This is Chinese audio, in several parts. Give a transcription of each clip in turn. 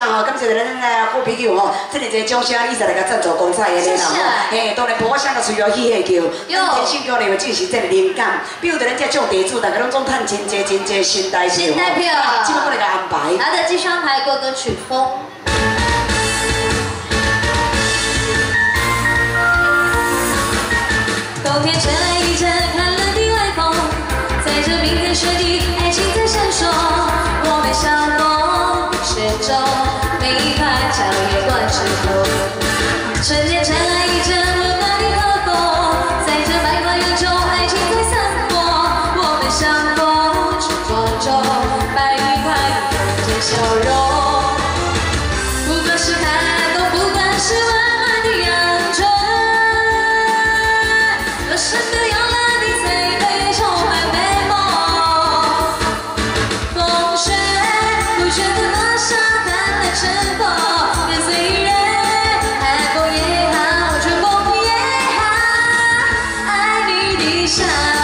吼，感谢咱好朋友吼，这里这掌声一直来个赞助公菜的咧啦吼，嘿，当然无我想到除了喜个叫，咱天盛宫里面进行这个灵感，比如咱这种地主，大家拢总趁真济新台票， 新台票， 今晚我来个安排， 好的，继续安排各个曲风。 冬天吹来一阵寒冷的微风，在这冰天雪地，爱情在闪烁。我们相逢雪中，每一块蕉叶灌枝头。春天吹来一阵温暖的和风，在这百花园中，爱情在散播。我们相逢时光中，百余块拥着笑容。不管是寒冬，不管是温暖的阳春。 真的有了你，才会充满美梦。风雪不觉得多少寒冷尘封，跟随人，寒风也好，春风也好，爱你的傻。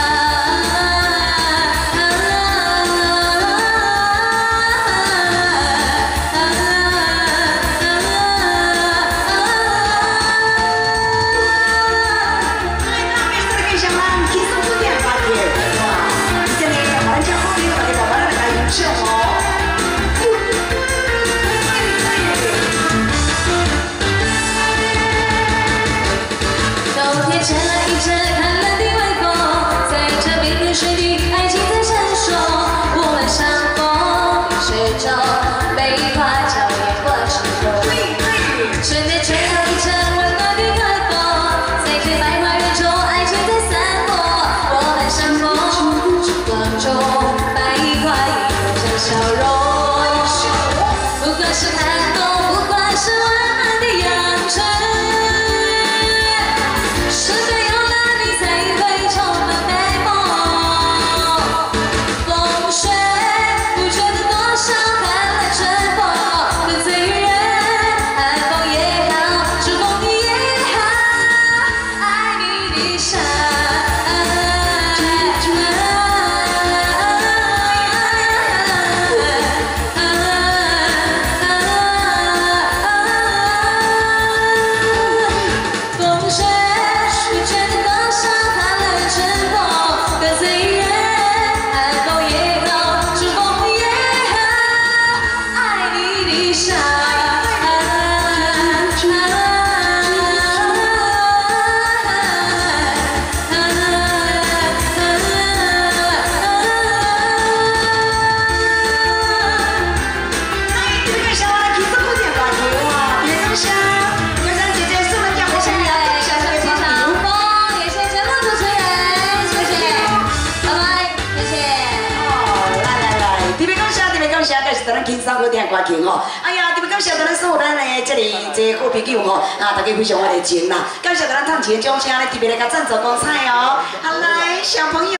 轻松好听的歌曲吼，哎呀，特别感谢咱所有咱的这里这好朋友吼，大家非常的热情啦，感谢咱探钱掌声咧，特别来甲赞助光彩哦，好来小朋友。